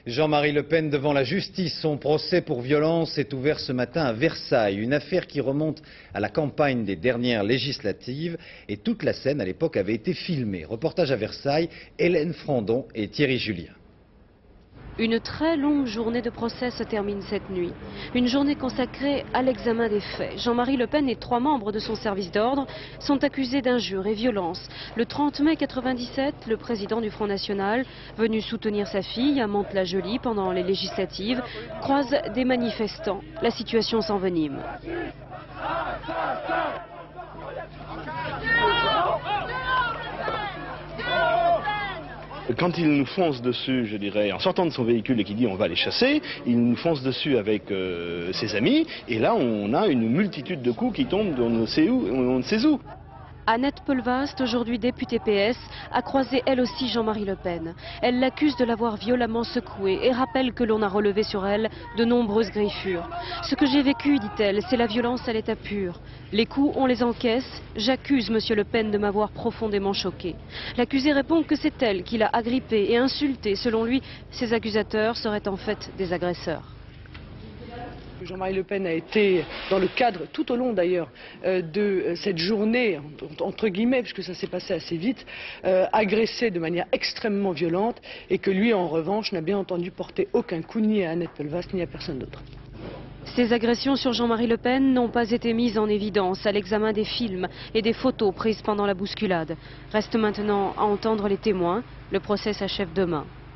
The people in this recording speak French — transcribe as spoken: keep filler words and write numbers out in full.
Jean-Marie Le Pen devant la justice. Son procès pour violence est ouvert ce matin à Versailles. Une affaire qui remonte à la campagne des dernières législatives. Et toute la scène à l'époque avait été filmée. Reportage à Versailles, Hélène Frandon et Thierry Julien. Une très longue journée de procès se termine cette nuit. Une journée consacrée à l'examen des faits. Jean-Marie Le Pen et trois membres de son service d'ordre sont accusés d'injures et violences. Le trente mai quatre-vingt-dix-sept, le président du Front National, venu soutenir sa fille à Mantes-la-Jolie pendant les législatives, croise des manifestants. La situation s'envenime. Quand il nous fonce dessus, je dirais, en sortant de son véhicule et qu'il dit on va les chasser, il nous fonce dessus avec euh, ses amis, et là on a une multitude de coups qui tombent on ne sait où, on ne sait où. Annette Peulvast, aujourd'hui députée P S, a croisé elle aussi Jean-Marie Le Pen. Elle l'accuse de l'avoir violemment secouée et rappelle que l'on a relevé sur elle de nombreuses griffures. Ce que j'ai vécu, dit-elle, c'est la violence à l'état pur. Les coups, on les encaisse. J'accuse Monsieur Le Pen de m'avoir profondément choquée. L'accusée répond que c'est elle qui l'a agrippée et insultée. Selon lui, ses accusateurs seraient en fait des agresseurs. Jean-Marie Le Pen a été, dans le cadre, tout au long d'ailleurs, euh, de cette journée, entre guillemets, puisque ça s'est passé assez vite, euh, agressé de manière extrêmement violente, et que lui, en revanche, n'a bien entendu porter aucun coup ni à Annette Peulvast ni à personne d'autre. Ces agressions sur Jean-Marie Le Pen n'ont pas été mises en évidence à l'examen des films et des photos prises pendant la bousculade. Reste maintenant à entendre les témoins. Le procès s'achève demain.